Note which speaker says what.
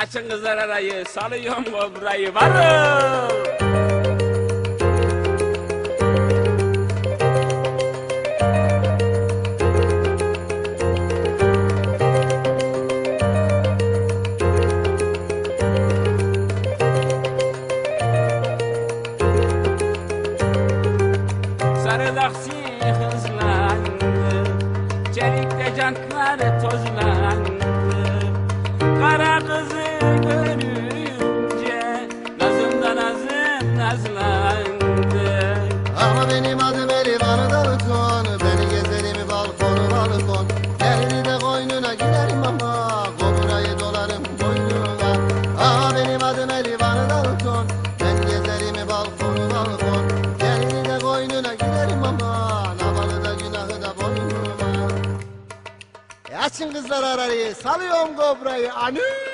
Speaker 1: Açın kızlar arayı, salıyorum kobrayı, varım. Sarı taksi hızlandı, çelikte jantları tozlandı. Kara kızı görünce nazımda nazım nazlandı.
Speaker 2: Ama benim adım Elivan Dalton, beni gezerim balkonu balkon. Elini de koynuna girerim ama kobrayı dolarım boynuna. Ama benim adım Elivan Dalton, ben gezerim balkonu balkon. Elini de koynuna girerim ama navalı da günahı da boynuma. Açın kızlar arayı, salıyorum kobrayı, anı.